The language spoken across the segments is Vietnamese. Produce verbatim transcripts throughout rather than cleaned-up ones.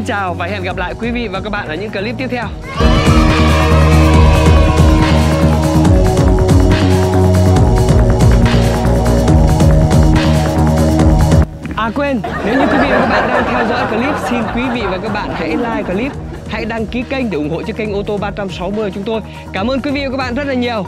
chào và hẹn gặp lại quý vị và các bạn ở những clip tiếp theo. À quên, nếu như quý vị và các bạn đang theo dõi clip, xin quý vị và các bạn hãy like clip, hãy đăng ký kênh để ủng hộ cho kênh ô tô ba trăm sáu mươi của chúng tôi. Cảm ơn quý vị và các bạn rất là nhiều.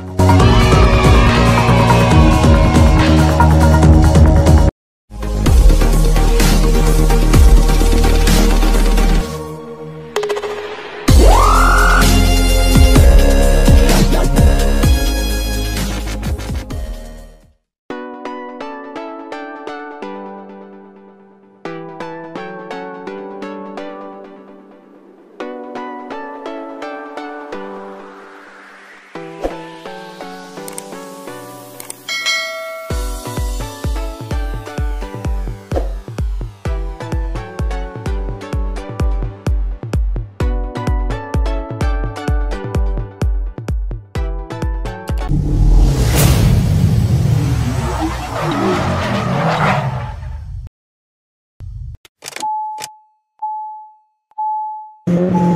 Thank you.